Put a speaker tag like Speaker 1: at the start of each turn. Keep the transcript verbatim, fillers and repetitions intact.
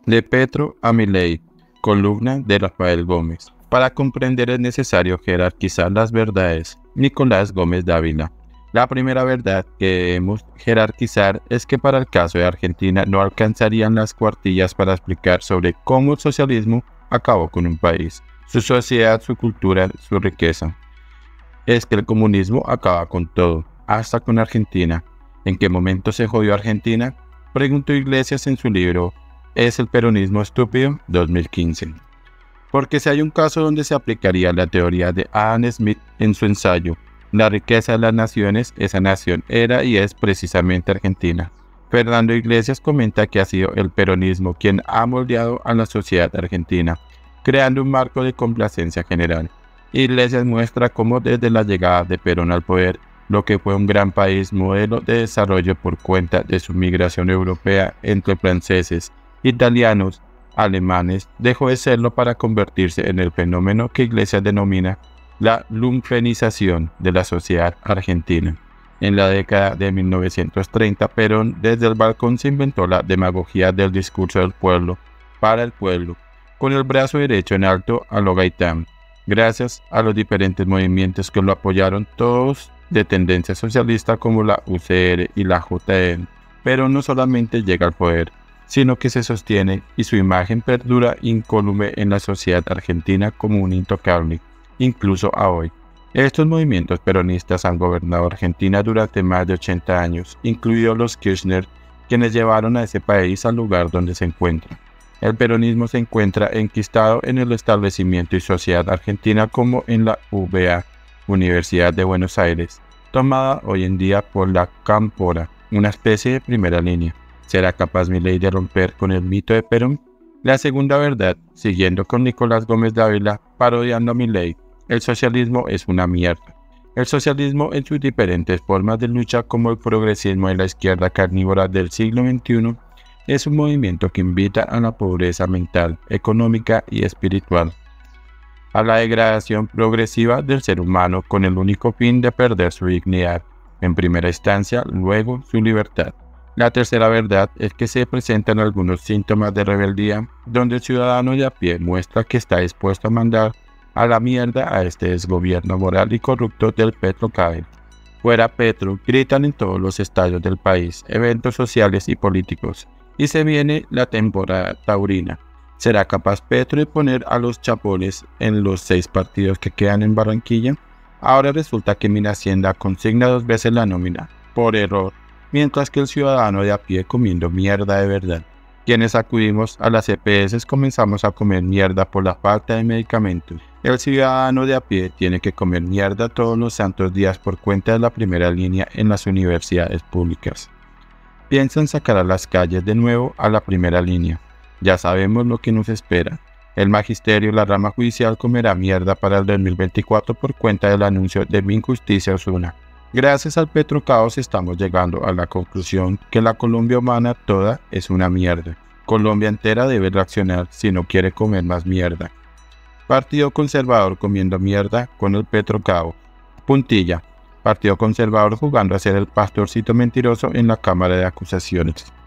Speaker 1: De Petro a Milei, columna de Rafael Gómez. Para comprender es necesario jerarquizar las verdades. Nicolás Gómez Dávila. La primera verdad que debemos jerarquizar es que para el caso de Argentina no alcanzarían las cuartillas para explicar sobre cómo el socialismo acabó con un país, su sociedad, su cultura, su riqueza. Es que el comunismo acaba con todo, hasta con Argentina. ¿En qué momento se jodió Argentina? Preguntó Iglesias en su libro ¿Es el peronismo estúpido? dos mil quince. Porque si hay un caso donde se aplicaría la teoría de Adam Smith en su ensayo La riqueza de las naciones, esa nación era y es precisamente Argentina. Fernando Iglesias comenta que ha sido el peronismo quien ha moldeado a la sociedad argentina, creando un marco de complacencia general. Iglesias muestra cómo desde la llegada de Perón al poder, lo que fue un gran país modelo de desarrollo por cuenta de su migración europea entre franceses, italianos, alemanes, dejó de serlo para convertirse en el fenómeno que Iglesias denomina la lumfenización de la sociedad argentina. En la década de mil novecientos treinta, Perón desde el balcón se inventó la demagogia del discurso del pueblo, para el pueblo, con el brazo derecho en alto a lo Gaitán, gracias a los diferentes movimientos que lo apoyaron, todos de tendencia socialista como la U C R y la J N. Perón no solamente llega al poder, sino que se sostiene y su imagen perdura incólume en la sociedad argentina como un intocable, incluso a hoy. Estos movimientos peronistas han gobernado Argentina durante más de ochenta años, incluidos los Kirchner, quienes llevaron a ese país al lugar donde se encuentra. El peronismo se encuentra enquistado en el establecimiento y sociedad argentina como en la U B A, Universidad de Buenos Aires, tomada hoy en día por la Cámpora, una especie de primera línea. ¿Será capaz Milei de romper con el mito de Perón? La segunda verdad, siguiendo con Nicolás Gómez Dávila, parodiando a Milei, el socialismo es una mierda. El socialismo en sus diferentes formas de lucha como el progresismo y la izquierda carnívora del siglo veintiuno es un movimiento que invita a la pobreza mental, económica y espiritual, a la degradación progresiva del ser humano con el único fin de perder su dignidad, en primera instancia, luego su libertad. La tercera verdad es que se presentan algunos síntomas de rebeldía donde el ciudadano de a pie muestra que está dispuesto a mandar a la mierda a este desgobierno moral y corrupto del Petrocable. Fuera Petro, gritan en todos los estadios del país, eventos sociales y políticos. Y se viene la temporada taurina. ¿Será capaz Petro de poner a los chapones en los seis partidos que quedan en Barranquilla? Ahora resulta que Minhacienda consigna dos veces la nómina, por error, mientras que el ciudadano de a pie comiendo mierda de verdad. Quienes acudimos a las E P S comenzamos a comer mierda por la falta de medicamentos. El ciudadano de a pie tiene que comer mierda todos los santos días por cuenta de la primera línea en las universidades públicas. Piensan sacar a las calles de nuevo a la primera línea. Ya sabemos lo que nos espera. El magisterio y la rama judicial comerá mierda para el dos mil veinticuatro por cuenta del anuncio de Minjusticia Osuna. Gracias al Petrocaos estamos llegando a la conclusión que la Colombia humana toda es una mierda. Colombia entera debe reaccionar si no quiere comer más mierda. Partido Conservador comiendo mierda con el Petrocao. Puntilla. Partido Conservador jugando a ser el pastorcito mentiroso en la Cámara de Acusaciones.